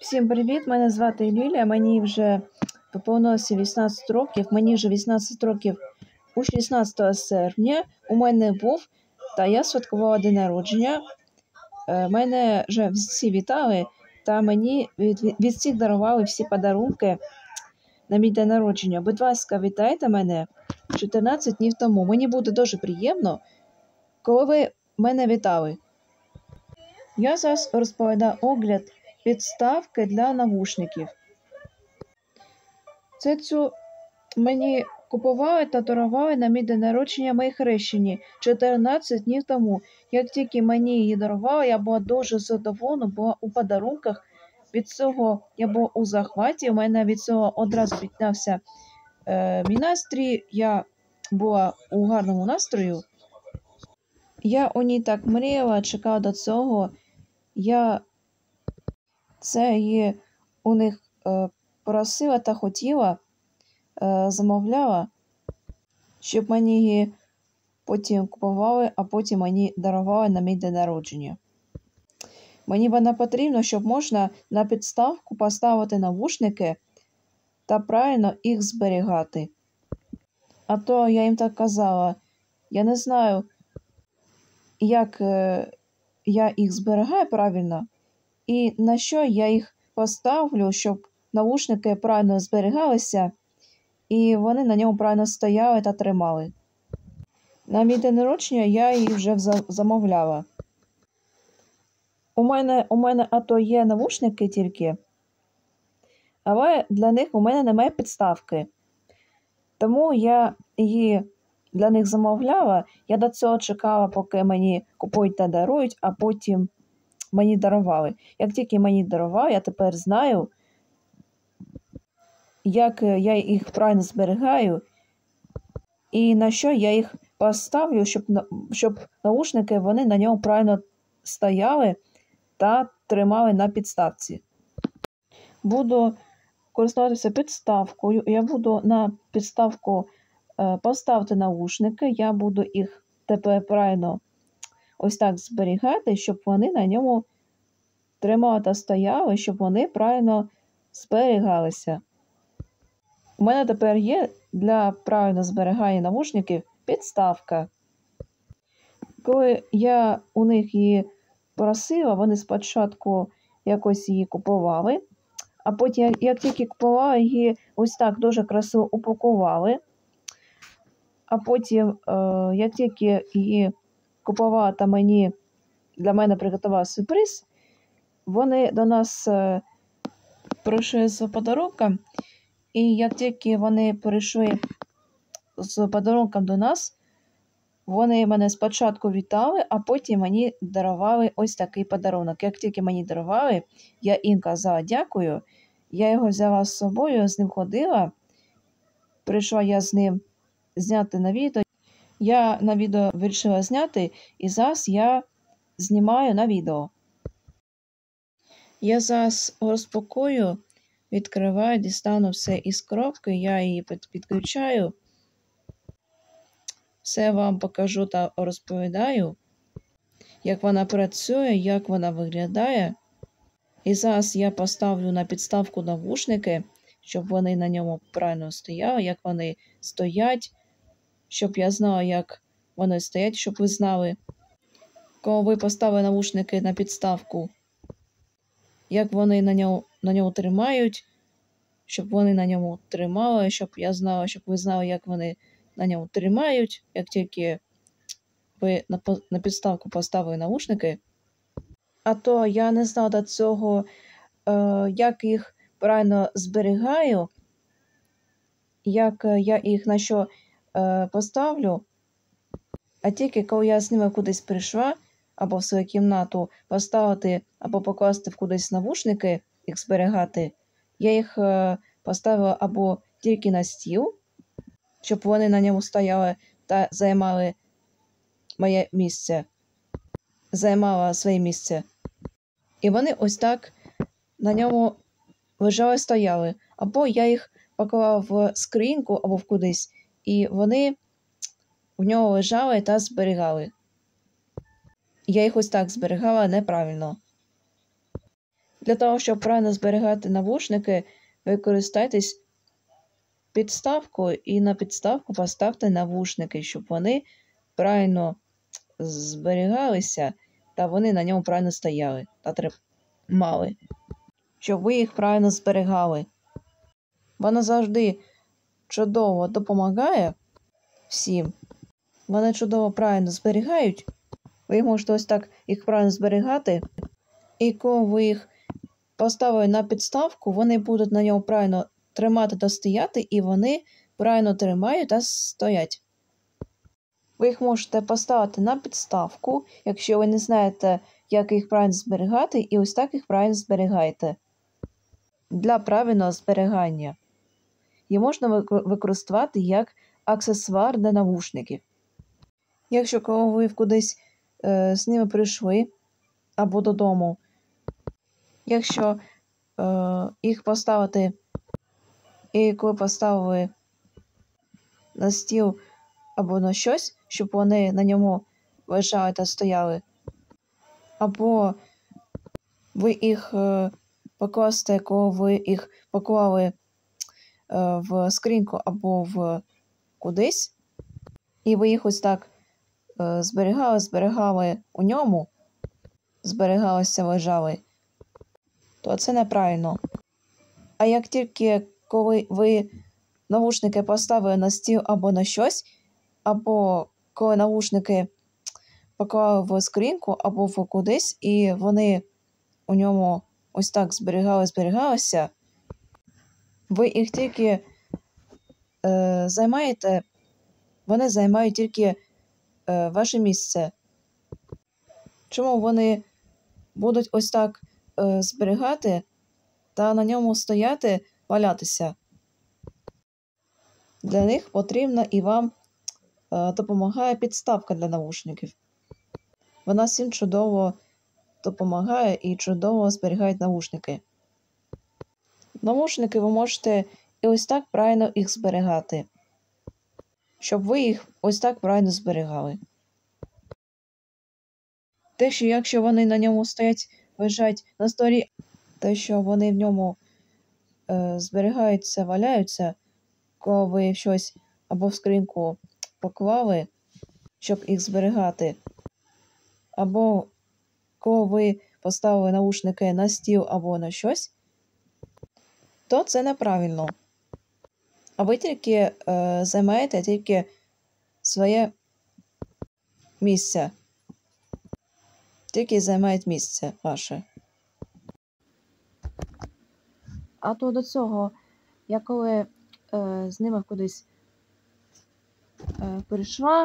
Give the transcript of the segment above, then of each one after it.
Всім привіт! Мене звати Лілія, мені вже виповнилося 18 років. Мені вже 18 років у 16 серпня. У мене був, та я святкувала день народження. Мене вже всі вітали, та мені від всіх дарували всі подарунки на мій день народження. Будь ласка, вітайте мене 14 днів тому. Мені буде дуже приємно, коли ви мене вітали. Я зараз розповідаю огляд підставки для навушників. Цю мені купували та дарували на мій день народження мої хрещені 14 днів тому. Як тільки мені її дарували, я була дуже задоволена, була у подарунках. Від цього я була у захваті, у мене від цього одразу піднявся мій настрій, я була у гарному настрою. Я у ній так мріяла, чекала до цього. Я це її у них просила та хотіла, замовляла, щоб мені її потім купували, а потім мені дарували на мій день народження. Мені вона потрібна, щоб можна на підставку поставити навушники та правильно їх зберігати. А то я їм так казала, я не знаю, як я їх зберігаю правильно, і на що я їх поставлю, щоб навушники правильно зберігалися, і вони на ньому правильно стояли та тримали. На мій день народження я їх вже замовляла. У мене ато є навушники тільки, але для них у мене немає підставки. Тому я її для них замовляла, я до цього чекала, поки мені купують та дарують, а потім мені дарували. Як тільки мені дарували, я тепер знаю, як я їх правильно зберігаю і на що я їх поставлю, щоб наушники вони на ньому правильно стояли та тримали на підставці. Буду користуватися підставкою. Я буду на підставку поставити наушники, я буду їх тепер правильно ось так зберігати, щоб вони на ньому тримали та стояли, щоб вони правильно зберігалися. У мене тепер є для правильно зберігання навушників підставка. Коли я у них її просила, вони спочатку якось її купували, а потім, як тільки купували, її ось так дуже красиво упакували. А потім, як тільки її купувала та для мене приготував сюрприз, вони до нас прийшли з подарунком, і як тільки вони прийшли з подарунком до нас, вони мене спочатку вітали, а потім мені дарували ось такий подарунок. Як тільки мені дарували, я їм казала дякую, я його взяла з собою, з ним ходила, прийшла я з ним зняти на відео. Я на відео вирішила зняти, і зараз я знімаю на відео. Я зараз розпакую, відкриваю, дістану все із коробки, я її підключаю. Все вам покажу та розповідаю, як вона працює, як вона виглядає. І зараз я поставлю на підставку навушники, щоб вони на ньому правильно стояли, як вони стоять, щоб я знала, як вони стоять, щоб ви знали, коли ви поставили навушники на підставку, як вони на ньому тримають, щоб вони на ньому тримали, щоб я знала, щоб ви знали, як вони на ньому тримають, як тільки ви на підставку поставили навушники. А то я не знала до цього, як їх правильно зберігаю, як я їх на що поставлю. А тільки коли я з ними кудись прийшла, або в свою кімнату поставити, або покласти в кудись навушники, їх зберігати, я їх поставила або тільки на стіл, щоб вони на ньому стояли та займали своє місце. І вони ось так на ньому лежали, стояли. Або я їх поклала в скриньку або в кудись, і вони в нього лежали та зберігали. Я їх ось так зберігала неправильно. Для того, щоб правильно зберігати навушники, ви користайтесь підставкою і на підставку поставте навушники, щоб вони правильно зберігалися та вони на ньому правильно стояли та тримали. Щоб ви їх правильно зберігали. Вона завжди чудово допомагає всім. Вони чудово правильно зберігають. Ви можете ось так їх правильно зберігати. І коли ви їх поставили на підставку, вони будуть на ньому правильно тримати та стояти, і вони правильно тримають та стоять. Ви їх можете поставити на підставку, якщо ви не знаєте, як їх правильно зберігати, і ось так їх правильно зберігаєте. Для правильного зберігання. Її можна використовувати як аксесуар для навушників. Якщо коли ви кудись з ними прийшли або додому, якщо їх поставити, і коли поставили на стіл або на щось, щоб вони на ньому лежали та стояли, або ви їх покласти, коли ви їх поклали в скриньку або в кудись, і ви їх ось так зберігали у ньому, зберігалися, лежали, то це неправильно. А як тільки коли ви навушники поставили на стіл або на щось, або коли навушники поклали в скриньку або в кудись, і вони у ньому ось так зберігалися, ви їх тільки займаєте, вони займають тільки ваше місце. Чому вони будуть ось так зберігати та на ньому стояти, валятися? Для них потрібна і вам допомагає підставка для навушників. Вона всім чудово допомагає і чудово зберігає навушники. Навушники ви можете і ось так правильно їх зберігати, щоб ви їх ось так правильно зберігали. Те, що якщо вони на ньому стоять, лежать на столі, те, що вони в ньому зберігаються, валяються, коли ви щось або в скриньку поклали, щоб їх зберігати, або коли ви поставили навушники на стіл або на щось, то це неправильно. А ви тільки займаєте тільки своє місце. Тільки займають місце ваше. А то до цього, я коли з ними кудись прийшла,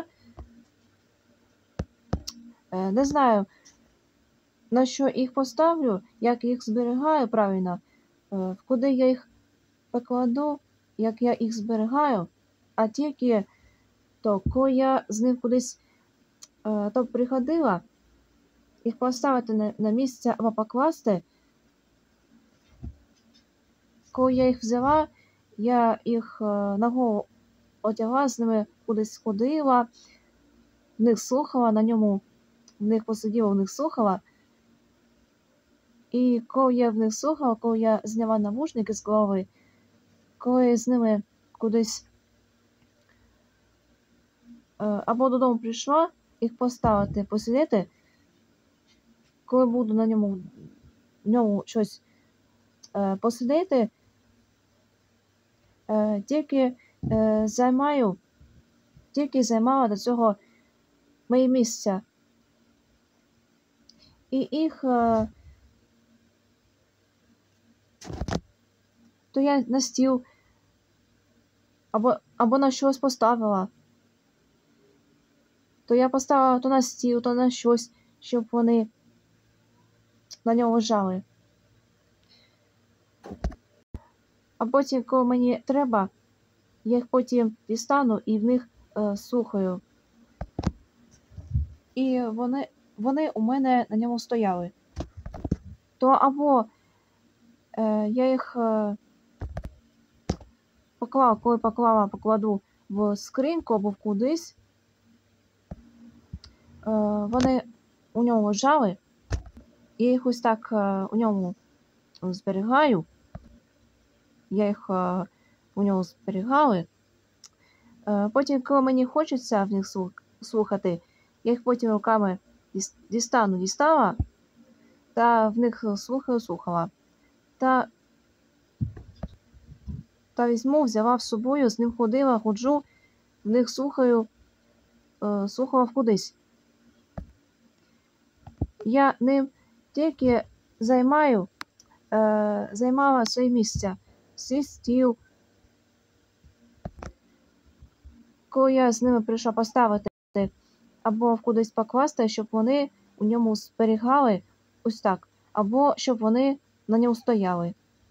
не знаю, на що їх поставлю, як їх зберігаю правильно, куди я їх покладу, як я їх зберігаю, а тільки то, коли я з ним кудись то приходила, їх поставити на місце або покласти, коли я їх взяла, я їх на голову одягла, з ними кудись ходила, в них слухала, на ньому в них посиділа, в них слухала. І коли я в них слухала, коли я зняла навушники з голови, коли я з ними кудись або додому прийшла, їх поставити, посидіти, коли буду на ньому щось посидіти, тільки займала до цього моє місце. І їх то я на стіл або на щось поставила. То я поставила то на стіл, то на щось, щоб вони на нього лежали. А потім, коли мені треба, я їх потім дістану і в них слухаю. І вони у мене на ньому стояли. То або я їх покладу в скриньку або в кудись, вони у ньому лежали, і я їх ось так у ньому зберігаю. Я їх у нього зберігаю. Потім, коли мені хочеться в них слухати, я їх потім руками дістала та в них слухала. Та візьму, взяла з собою, з ним ходжу, в них слухала кудись. Я ним тільки займала своє місце, свій стіл. Коли я з ними прийшла поставити або кудись покласти, щоб вони у ньому зберігали ось так, або щоб вони на ньому стояли.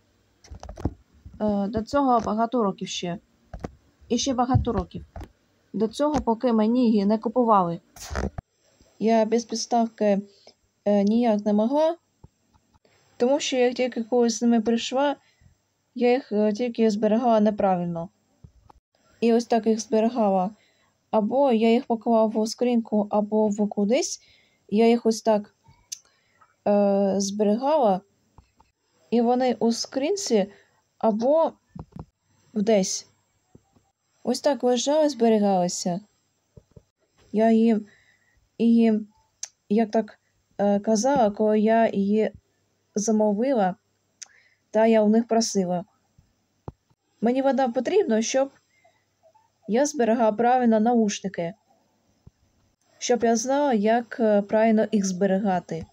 До цього багато років ще. І ще багато років. До цього, поки мені її не купували. Я без підставки ніяк не могла, тому що як тільки колись з ними прийшла, я їх тільки зберігала неправильно. І ось так їх зберігала. Або я їх поклала в скриньку, або в кудись. Я їх ось так зберігала. І вони у скринці або десь. Ось так лежали, зберігалися. Я їм, як так казала, коли я її замовила, та я у них просила. Мені вода потрібна, щоб я зберігала правильно наушники. Щоб я знала, як правильно їх зберігати.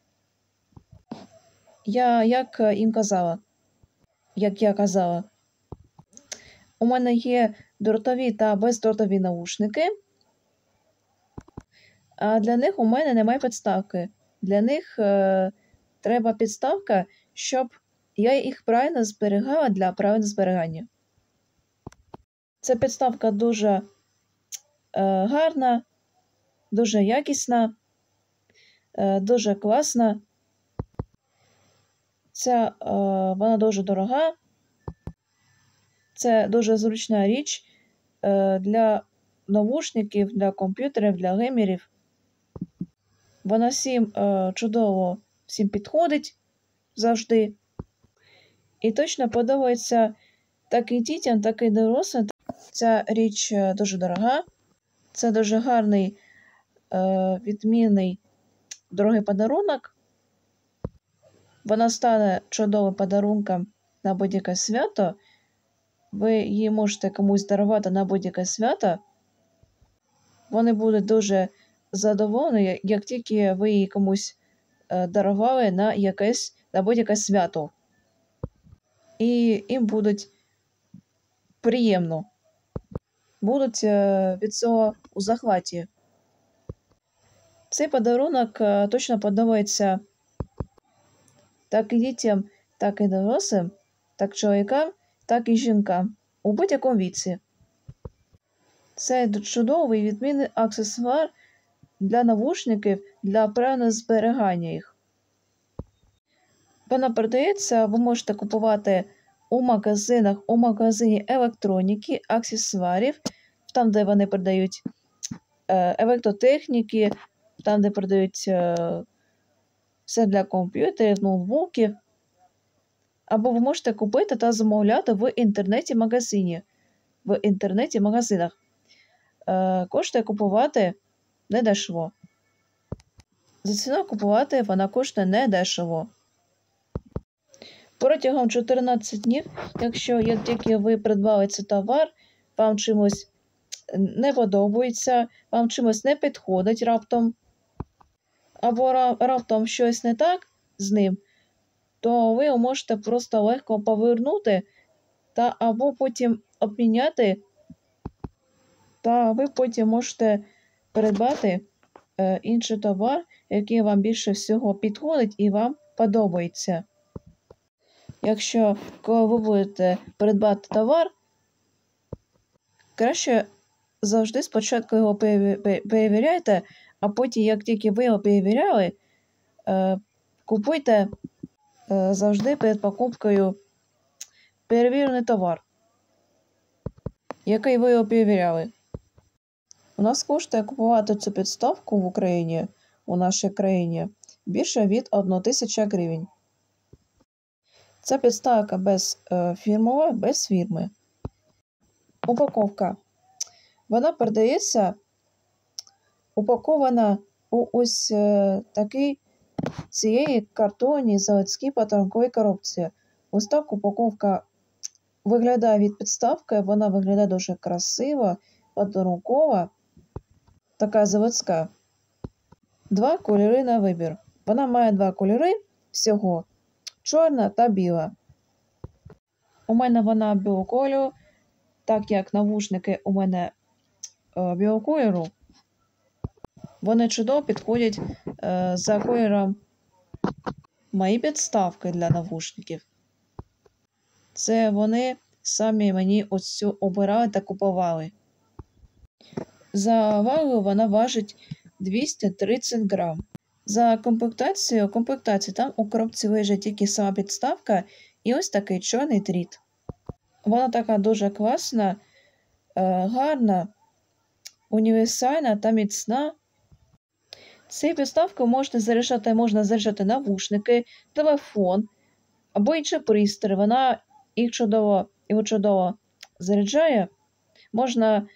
Як їм казала. Як я казала. У мене є дротові та бездротові наушники. А для них у мене немає підставки. Для них треба підставка, щоб я їх правильно зберігала для правильного зберігання. Ця підставка дуже гарна, дуже якісна, дуже класна. Вона дуже дорога. Це дуже зручна річ для навушників, для комп'ютерів, для геймерів. Вона всім чудово всім підходить завжди. І точно подобається так і дітям, так і дорослим. Ця річ дуже дорога. Це дуже гарний, відмінний, дорогий подарунок. Вона стане чудовим подарунком на будь-яке свято. Ви її можете комусь дарувати на будь-яке свято. Вони будуть дуже задоволені, як тільки ви її комусь дарували на будь-яке свято. І їм будуть приємно. Будуть від цього у захваті. Цей подарунок точно подобається так і дітям, так і дорослим, так чоловікам, так і жінкам у будь-якому віці. Це чудовий відмінний аксесуар для навушників, для правильного зберігання їх. Вона продається, ви можете купувати у магазинах, у магазині електроніки, аксесуарів, там, де вони продають електротехніки, там, де продають все для комп'ютерів, ноутбуків. Або ви можете купити та замовляти в інтернеті-магазинах. Коштує купувати недешево. За ціною купувати вона коштує недешево. Протягом 14 днів, як тільки ви придбали цей товар, вам чимось не подобається, вам чимось не підходить раптом, або раптом щось не так з ним, то ви його можете просто легко повернути або потім обміняти, та ви потім можете придбати інший товар, який вам більше всього підходить і вам подобається. Якщо коли ви будете придбати товар, краще завжди спочатку його перевіряйте, а потім, як тільки ви його перевіряли, купуйте завжди перед покупкою перевірений товар, який ви його перевіряли. У нас коштує купувати цю підставку в Україні, у нашій країні, більше від 1000 гривень. Ця підставка фірмова, без фірми. Упаковка. Вона продається упакована у ось такій цієї картонній заводській подарунковій коробці. Ось так упаковка виглядає від підставки, вона виглядає дуже красиво, подарункова, така заводська. 2 кольори на вибір. Вона має 2 кольори всього, чорна та біла. У мене вона білого кольору, так як навушники у мене білого кольору, вони чудово підходять за кольором мої підставки для навушників. Це вони самі мені ось цю обирали та купували. За вагою вона важить 230 грам. За комплектацією там у коробці лежить тільки сама підставка і ось такий чорний дріт. Вона така дуже класна, гарна, універсальна та міцна. Цією підставкою можна заряджати навушники, телефон або інший пристрій. Вона їх чудово заряджає. Можна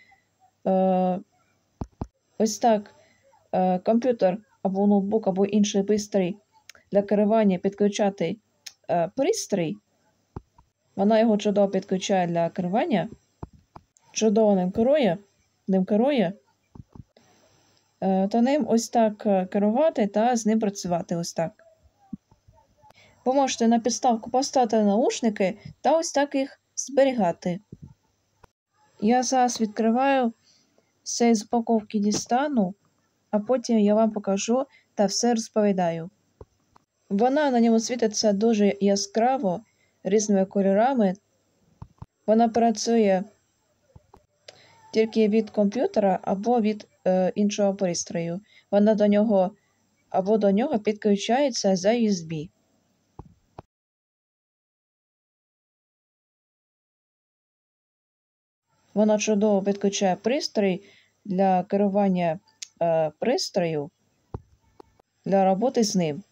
ось так комп'ютер або ноутбук, або інший пристрій для керування підключати пристрій. Вона його чудово підключає для керування, чудово ним керує, та ним ось так керувати та з ним працювати ось так. Ви можете на підставку поставити наушники та ось так їх зберігати. Я зараз відкриваю, все з упаковки дістану, а потім я вам покажу та все розповідаю. Вона на ньому світиться дуже яскраво, різними кольорами. Вона працює тільки від комп'ютера або від іншого пристрою. Вона до нього підключається за USB. Вона чудово підключає пристрій для керування пристрою, для роботи з ним.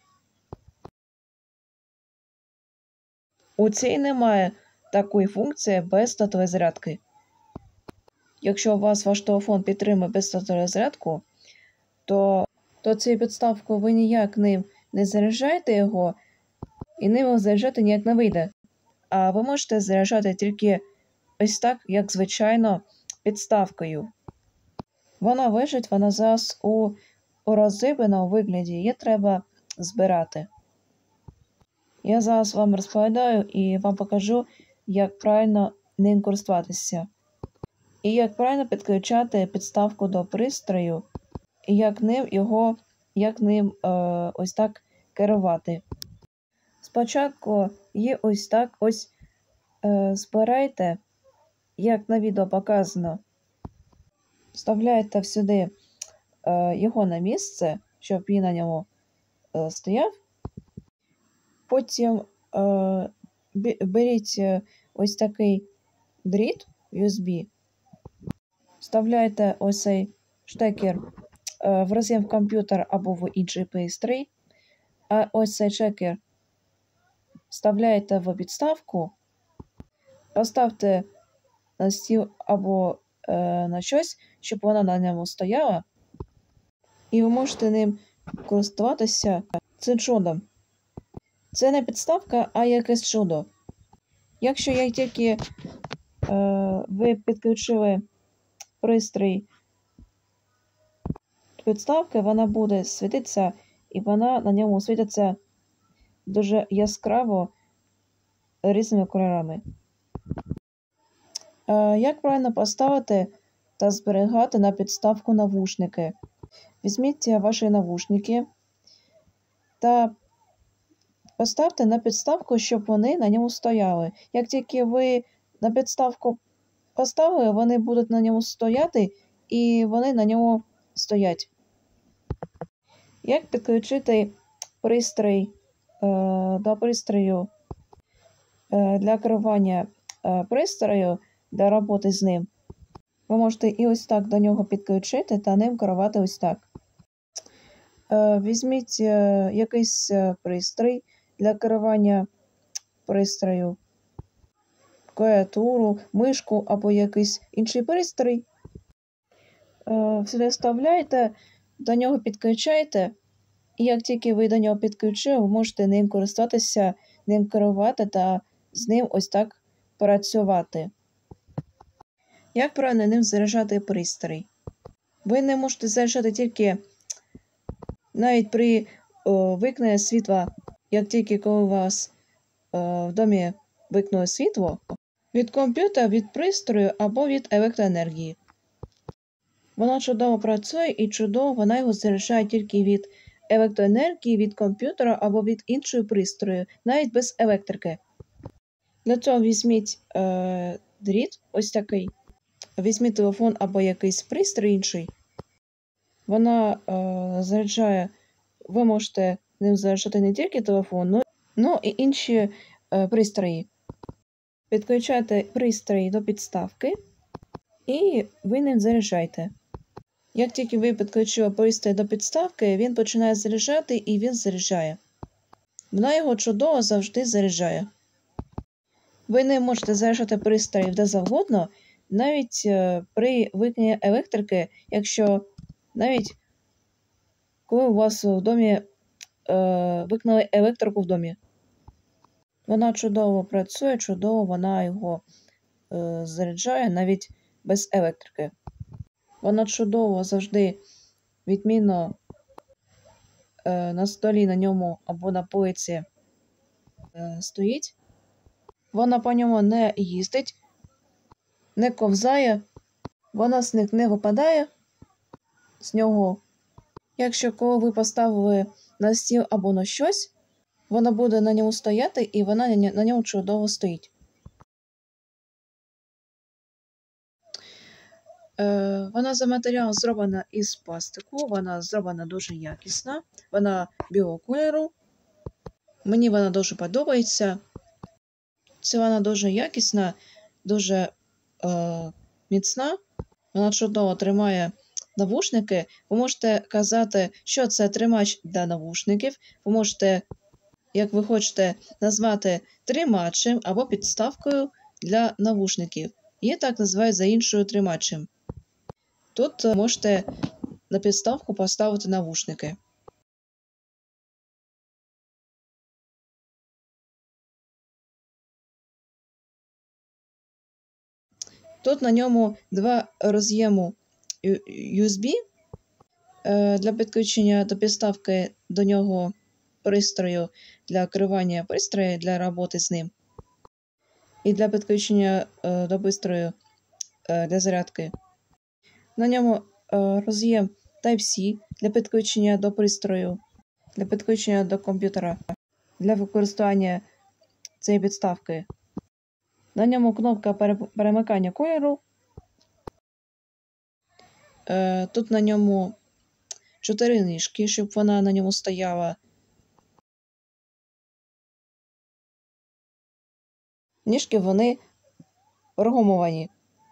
У цій немає такої функції бездротової зарядки. Якщо у вас ваш телефон підтримує бездротову зарядку, то цією підставкою ви ніяк ним не заряджаєте його, і ним заряджати ніяк не вийде. А ви можете заряджати тільки ось так, як звичайно, підставкою. Вона лежить, вона зараз у розрібленому вигляді, її треба збирати. Я зараз вам розповідаю і вам покажу, як правильно ним користуватися. І як правильно підключати підставку до пристрою, і як ним ось так керувати. Спочатку її ось так збирайте, як на відео показано. Вставляєте сюди його на місце, щоб він на ньому стояв. Потім беріть ось такий дріт USB, вставляєте ось цей штекер в роз'єм в комп'ютер або в інший пристрій, а ось цей штекер вставляєте в підставку, поставте на стіл або на щось, щоб вона на ньому стояла, і ви можете ним користуватися цим чудом. Це не підставка, а якесь чудо. Якщо як тільки ви підключили пристрій до підставки, вона буде світитися, і вона на ньому світиться дуже яскраво різними кольорами. Як правильно поставити та зберігати на підставку навушники? Візьміть ваші навушники та поставте на підставку, щоб вони на ньому стояли. Як тільки ви на підставку поставили, вони будуть на ньому стояти, і вони на ньому стоять. Як підключити пристрій до пристрою для керування пристрою, для роботи з ним? Ви можете і ось так до нього підключити та ним керувати ось так. Візьміть якийсь пристрій для керування пристрою, клавіатуру, мишку або якийсь інший пристрій. Сюди вставляєте, до нього підключаєте, і як тільки ви до нього підключили, ви можете ним користуватися, ним керувати та з ним ось так працювати. Як правильно ним заряджати пристрій? Ви не можете заряджати тільки навіть при вимкненні світла, як тільки коли у вас в домі вимкнуло світло, від комп'ютера, від пристрою або від електроенергії. Вона чудово працює і чудово вона його заряджає тільки від електроенергії, від комп'ютера або від іншої пристрою, навіть без електрики. Для цього візьміть дріт, ось такий, візьміть телефон або якийсь пристрій інший. Вона заряджає, ви можете ним заряджати не тільки телефон, але і інші пристрої. Підключайте пристрій до підставки і ви ним заряджаєте. Як тільки ви підключили пристрій до підставки, він починає заряджати і він заряджає. Вона його чудово завжди заряджає. Ви не можете заряджати пристрій де завгодно, навіть при вимкненні електрики, якщо навіть коли у вас в домі вимкнули електрику в домі. Вона чудово працює, чудово вона його заряджає навіть без електрики. Вона чудово завжди відмінно на столі на ньому або на полиці стоїть. Вона по ньому не їздить, не ковзає, вона з них не випадає з нього. Якщо коли ви поставили на стіл або на щось, вона буде на ньому стояти і вона на ньому чудово стоїть. Вона за матеріалом зроблена із пластику, вона зроблена дуже якісно, вона білого кольору. Мені вона дуже подобається. Це вона дуже якісна, дуже міцна. Вона чудово тримає навушники. Ви можете казати, що це тримач для навушників. Ви можете, як ви хочете, назвати тримачем або підставкою для навушників. Її так називають за іншою тримачем. Тут можете на підставку поставити навушники. Тут на ньому два роз'єму USB для підключення до підставки до нього пристрою для керування пристрою для роботи з ним. І для підключення до пристрою для зарядки. На ньому роз'єм Type-C для підключення до пристрою, для підключення до комп'ютера, для використання цієї підставки. На ньому кнопка перемикання кольору. Тут на ньому 4 ніжки, щоб вона на ньому стояла. Ніжки вони прогумовані.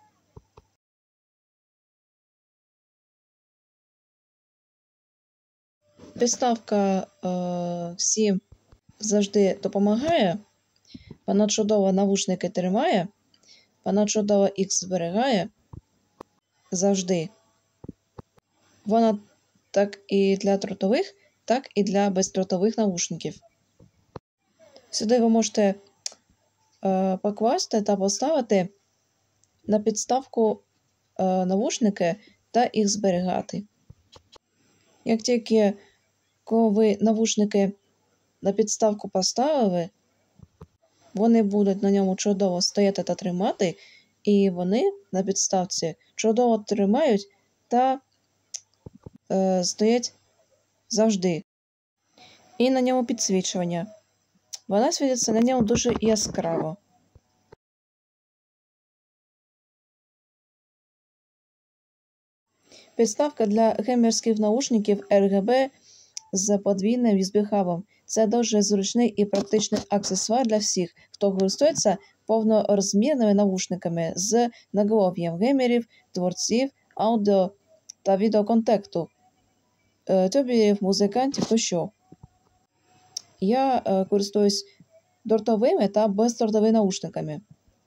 Підставка всім завжди допомагає. Вона чудово навушники тримає. Вона чудово їх зберігає. Завжди. Вона так і для дротових, так і для бездротових навушників. Сюди ви можете покласти та поставити на підставку навушники та їх зберігати. Як тільки коли ви навушники на підставку поставили, вони будуть на ньому чудово стояти та тримати, і вони на підставці чудово тримають та стоять завжди. І на ньому підсвічування. Вона світиться на ньому дуже яскраво. Підставка для геймерських наушників RGB з подвійним USB-хабом. Це дуже зручний і практичний аксесуар для всіх, хто користується повнорозмірними наушниками з наголов'ям геймерів, творців, аудіо та відеоконтенту, тюберів, музикантів тощо. Я користуюсь дротовими та бездротовими наушниками.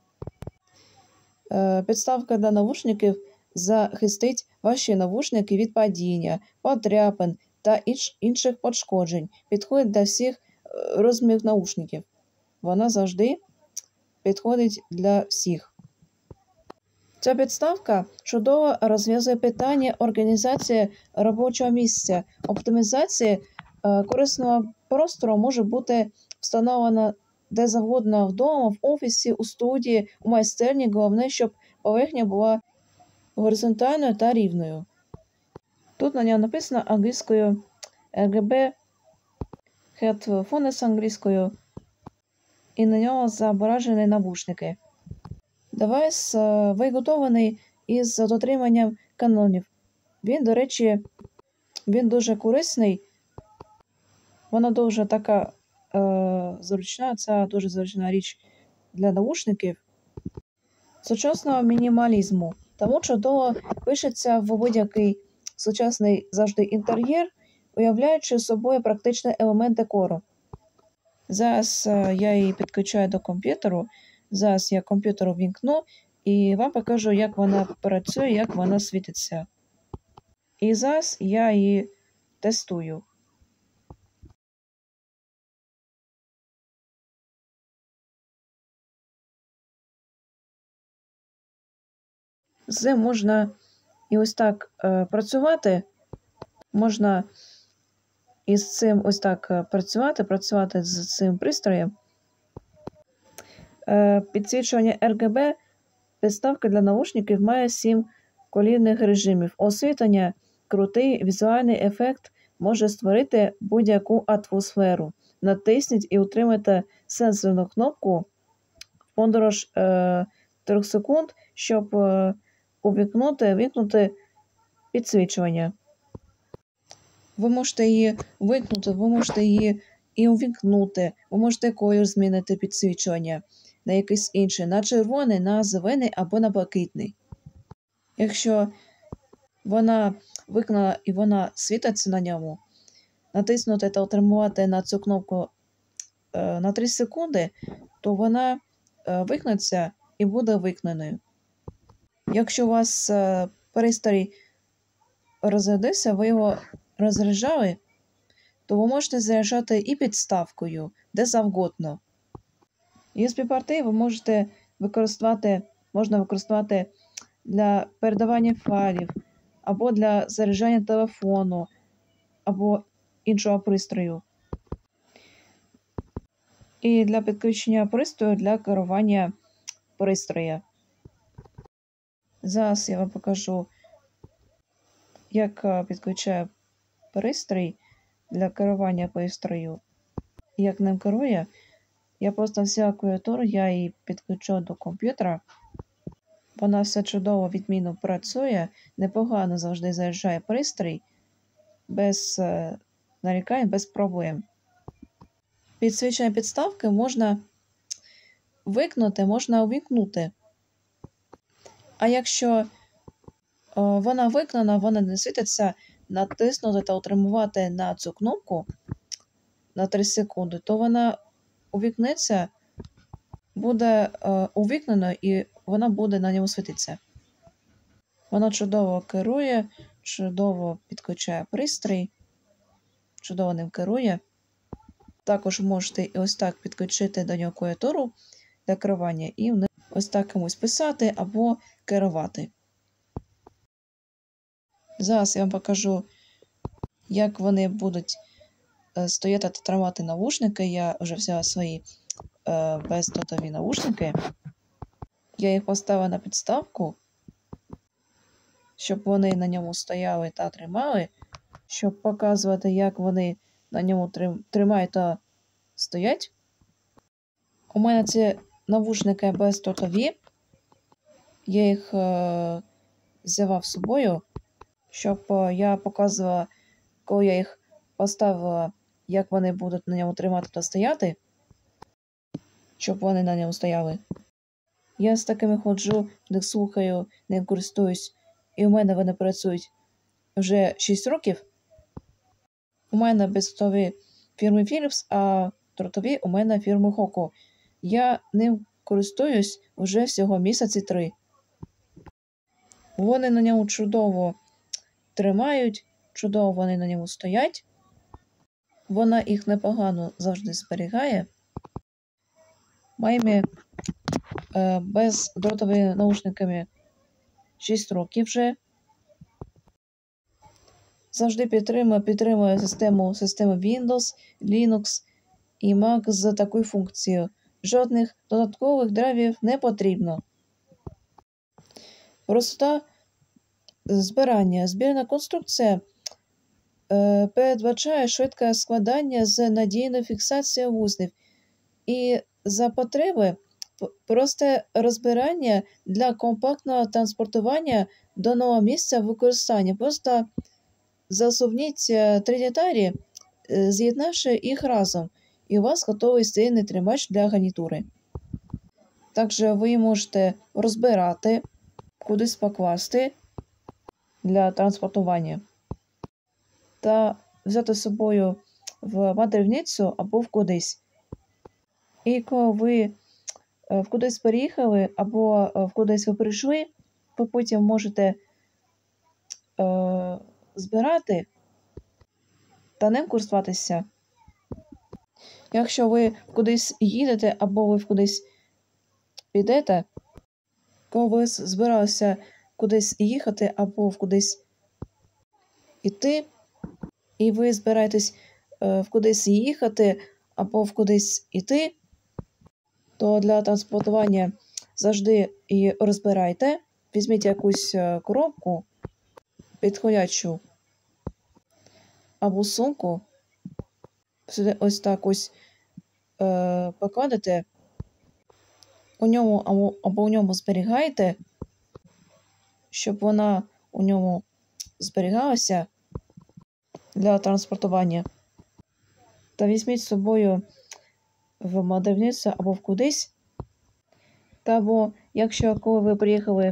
Підставка для навушників захистить ваші навушники від падіння, подряпин та інших пошкоджень. Підходить для всіх розмірів навушників. Вона завжди підходить для всіх. Ця підставка чудово розв'язує питання організації робочого місця. Оптимізація корисного простору може бути встановлена де завгодно вдома, в офісі, у студії, у майстерні. Головне, щоб поверхня була горизонтальною та рівною. Тут на нього написано англійською RGB headphones англійською, і на нього зображені навушники. Девайс виготовлений із дотриманням канонів. Він, до речі, дуже корисний. Вона дуже така зручна, це дуже зручна річ для навушників сучасного мінімалізму. Тому чудово пишеться в будь-який сучасний завжди інтер'єр, уявляючи собою практичний елемент декору. Зараз я її підключаю до комп'ютеру. Зараз я комп'ютер увімкну і вам покажу, як вона працює, як вона світиться. І зараз я її тестую. З цим можна і ось так працювати. Можна із цим ось так працювати з цим пристроєм. Підсвічування RGB підставка для наушників має 7 колірних режимів. Освітлення, крутий візуальний ефект може створити будь-яку атмосферу. Натисніть і утримайте сенсорну кнопку впродовж 3 секунд, щоб вимкнути підсвічування. Ви можете її вимкнути, ви можете її і увімкнути, ви можете колір змінити підсвічування на якийсь інший, на червоний, на зелений або на блакитний. Якщо вона вимкнена і вона світиться на ньому, натиснути та утримувати на цю кнопку на 3 секунди, то вона вимкнеться і буде вимкненою. Якщо у вас пристрій розрядився, ви його розряджали, то ви можете заряджати і підставкою, де завгодно. USB-порти ви можна використовувати для передавання файлів, або для заряджання телефону, або іншого пристрою. І для підключення пристрою для керування пристроя. Зараз я вам покажу, як підключаю пристрій для керування пристрою. Як ним керує, я просто взяла клавіатуру, я її підключу до комп'ютера. Вона все чудово, відмінно працює, непогано завжди заряджає пристрій, без нарікань, без проблем. Підсвічення підставки можна вимкнути, можна увімкнути. А якщо вона вимкнена, вона не світиться, натиснути та утримувати на цю кнопку на 3 секунди, то вона увімкнеться, буде увімкнена і вона буде на ньому світитися. Вона чудово керує, чудово підключає пристрій, чудово ним керує. Також можете ось так підключити до нього клавіатуру для керування і ось так комусь писати або керувати. Зараз я вам покажу, як вони будуть стояти та тримати навушники. Я вже взяла свої бездротові навушники. Я їх поставила на підставку, щоб вони на ньому стояли та тримали, щоб показувати, як вони на ньому тримають та стоять. У мене ці навушники бездротові. Я їх взяла з собою, щоб я показувала, коли я їх поставила, як вони будуть на ньому тримати та стояти, щоб вони на ньому стояли. Я з такими ходжу, них слухаю, ним користуюсь, і у мене вони працюють вже 6 років. У мене бездротові фірми Philips, а дротові у мене фірми Хоко. Я ним користуюсь вже всього місяці 3. Вони на ньому чудово тримають, чудово вони на ньому стоять. Вона їх непогано завжди зберігає. Маємо бездротовими наушниками 6 років вже. Завжди підтримує систему Windows, Linux і Mac з такою функцією. Жодних додаткових драйвів не потрібно. Проста збирання. Збірна конструкція передбачає швидке складання з надійною фіксацією вузлів. І за потреби просте розбирання для компактного транспортування до нового місця використання. Просто засувніть 3 деталі, з'єднавши їх разом, і у вас готовий стильний тримач для гарнітури. Також ви можете розбирати, кудись покласти для транспортування та взяти з собою в мандрівницю або в кудись. І коли ви в кудись переїхали або в кудись ви прийшли, ви потім можете збирати та ним користуватися. Якщо ви кудись їдете або ви кудись підете, коли ви збиралися кудись їхати або кудись іти, і ви збираєтесь кудись їхати або кудись іти, то для транспортування завжди її розбирайте. Візьміть якусь коробку підходячу або сумку, сюди ось так ось покладете, у ньому або у ньому зберігайте, щоб вона у ньому зберігалася для транспортування. Та візьміть з собою в мандрівницю або в кудись. Та або якщо коли ви приїхали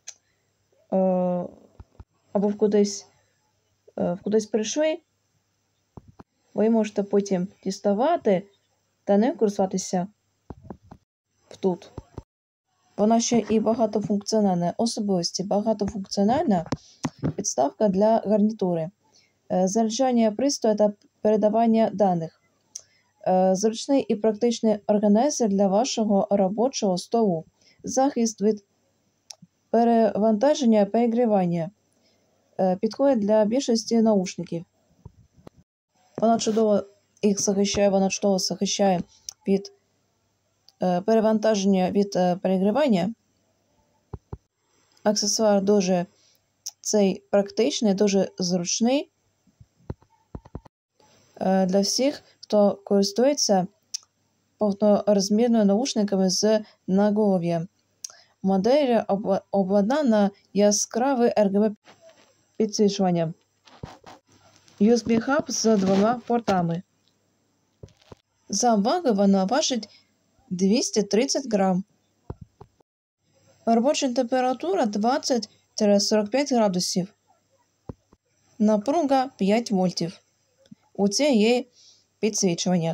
або в кудись прийшли, ви можете потім діставати та ним користуватися тут. Вона ще і багатофункціональна. Особливості багатофункціональна підставка для гарнітури. Заряджання пристрою та передавання даних. Зручний і практичний органайзер для вашого робочого столу. Захист від перевантаження, перегрівання. Підходить для більшості наушників. Вона чудово їх захищає, вона чудово захищає від перевантаження, від перегрівання. Аксесуар дуже цей практичний, дуже зручний для всіх, хто користується повнорозмірними наушниками з наголов'ям. Модель обладнана яскравим RGB підсвічуванням. USB-хаб з 2 портами. За вагою вона важить 230 грам. Робоча температура 20-45 градусів. Напруга 5 вольтів. У цій є підсвічування.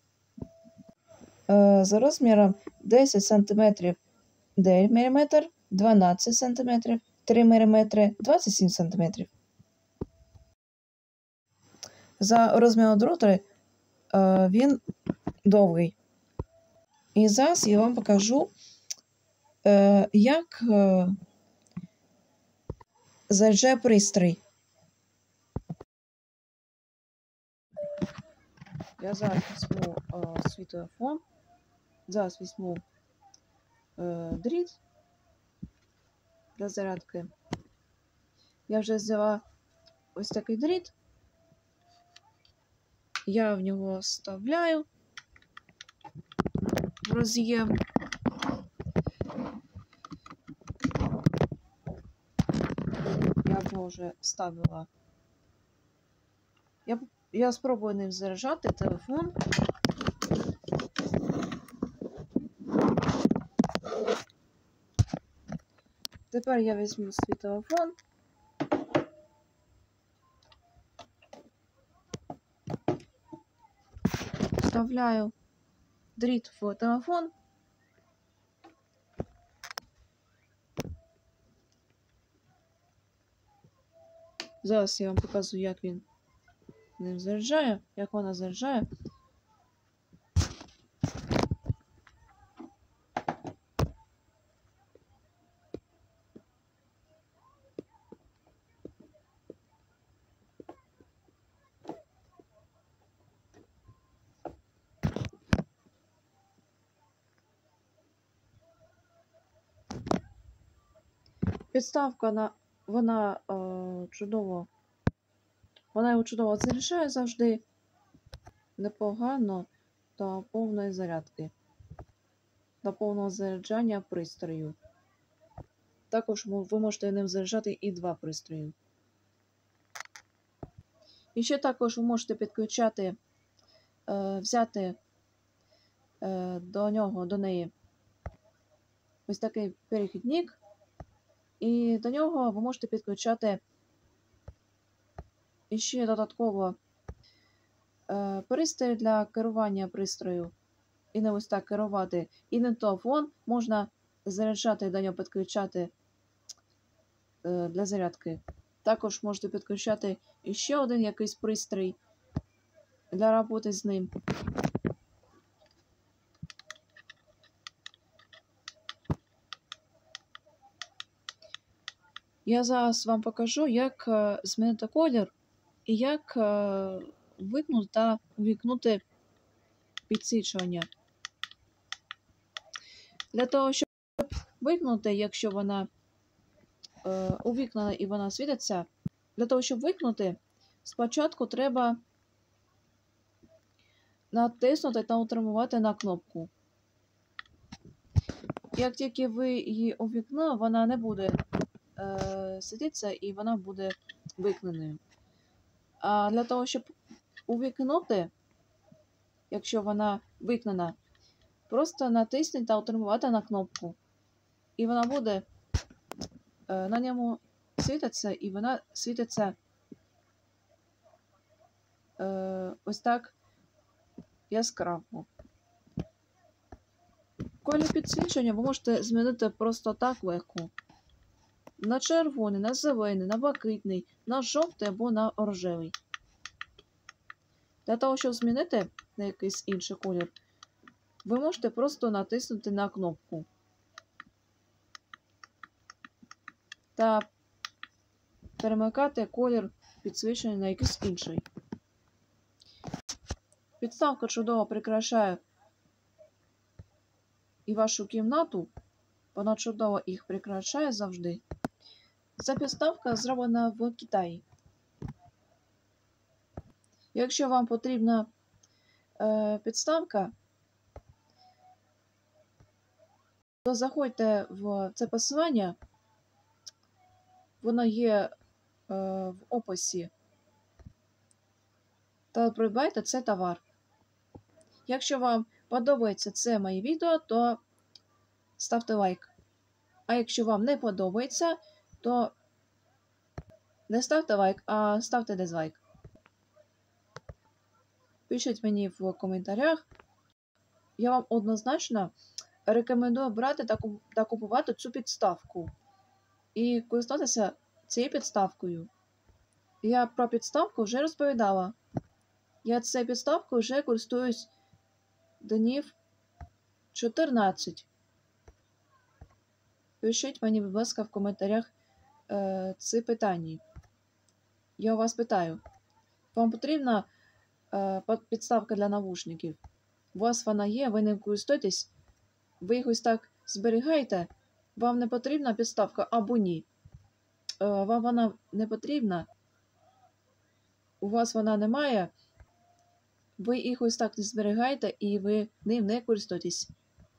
За розміром 10 см 9 мм, 12 см 3 мм, 27 см. За розміром дроту він довгий. І зараз я вам покажу, як заряджає пристрій. Я зараз візьму свій телефон, зараз візьму дріт для зарядки. Я вже взяла ось такий дріт. Я в нього вставляю в роз'єм. Я в нього вже вставила. Я спробую ним заряджати телефон. Тепер я візьму свій телефон. вставляю дріт в телефон. Зараз я вам показую, як він ним заряджає, як вона заряджає. Підставка, вона чудово, вона його чудово заряджає завжди, непогано до повної зарядки, до повного заряджання пристрою. Також ви можете ним заряджати і 2 пристрої. І ще також ви можете підключати, взяти до неї ось такий перехідник, і до нього ви можете підключати ще додатково пристрій для керування пристрою. І не ось так керувати. І не телефон можна заряджати, до нього підключати для зарядки. Також можете підключати ще один якийсь пристрій для роботи з ним. Я зараз вам покажу, як змінити колір і як вимкнути та увімкнути підсвічування. Для того, щоб вимкнути, якщо вона увімкнена і вона світиться, для того, щоб вимкнути, спочатку треба натиснути та утримувати на кнопку. Як тільки ви її увімкнули, вона не буде світитися і вона буде вимкненою. А для того, щоб увімкнути, якщо вона вимкнена, просто натисніть та утримувати на кнопку. І вона буде на ньому світиться, і вона світиться ось так яскраво. Колір підсвічення ви можете змінити просто так легко. На червоний, на зелений, на блакитний, на жовтий або на рожевий. Для того, щоб змінити на якийсь інший колір, ви можете просто натиснути на кнопку та перемикати колір підсвічення на якийсь інший. Підставка чудово прикрашає і вашу кімнату, вона чудово їх прикрашає завжди. Ця підставка зроблена в Китаї. Якщо вам потрібна підставка, то заходьте в це посилання, воно є в описі, та придбайте цей товар. Якщо вам подобається це моє відео, то ставте лайк. А якщо вам не подобається, то не ставте лайк, а ставте дизлайк. Пишіть мені в коментарях. Я вам однозначно рекомендую брати та купувати цю підставку. І користуватися цією підставкою. Я про підставку вже розповідала. Я цією підставкою вже користуюсь днів 14. Пишіть мені, будь ласка, в коментарях ці питання. Я у вас питаю. Вам потрібна підставка для навушників? У вас вона є, ви ним користуєтесь? Ви їх ось так зберігаєте? Вам не потрібна підставка або ні? Вам вона не потрібна? У вас вона немає? Ви їх ось так не зберігаєте і ви ним не користуєтесь.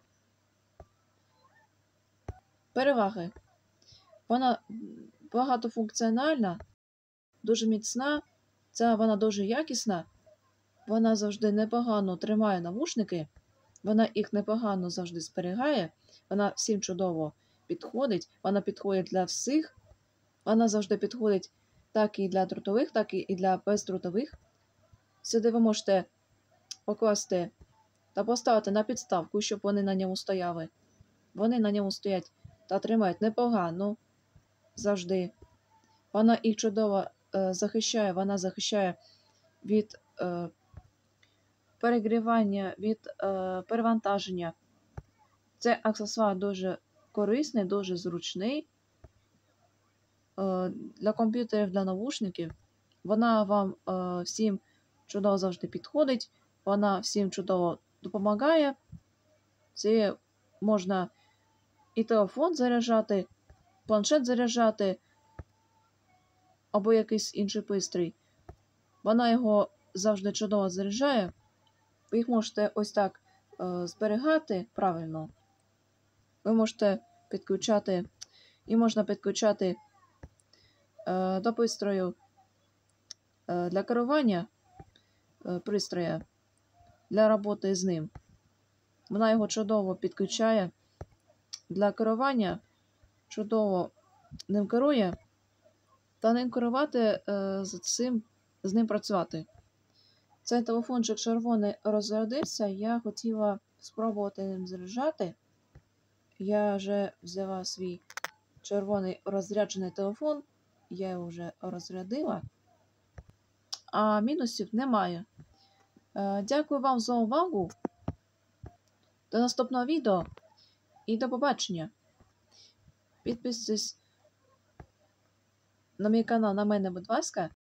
Переваги. Вона багатофункціональна, дуже міцна, вона дуже якісна, вона завжди непогано тримає навушники, вона їх непогано завжди зберігає, вона всім чудово підходить, вона підходить для всіх, вона завжди підходить так і для дротових, так і для бездротових. Сюди ви можете покласти та поставити на підставку, щоб вони на ньому стояли. Вони на ньому стоять та тримають непогано завжди. Вона їх чудово захищає, вона захищає від перегрівання, від перевантаження. Це аксесуар дуже корисний, дуже зручний для комп'ютерів, для навушників. Вона вам всім чудово завжди підходить, вона всім чудово допомагає. Це можна і телефон заряджати, планшет заряджати, або якийсь інший пристрій. Вона його завжди чудово заряджає. Ви їх можете ось так зберігати правильно. Ви можете підключати, і можна підключати до пристрою для керування пристроя, для роботи з ним. Вона його чудово підключає для керування, чудово ним керує, та ним керувати, з ним працювати. Цей телефончик червоний розрядився, я хотіла спробувати ним заряджати. Я вже взяла свій червоний розряджений телефон, я його вже розрядила, а мінусів немає. Дякую вам за увагу. До наступного відео і до побачення. Підписуйтесь на мій канал, на мене, будь ласка.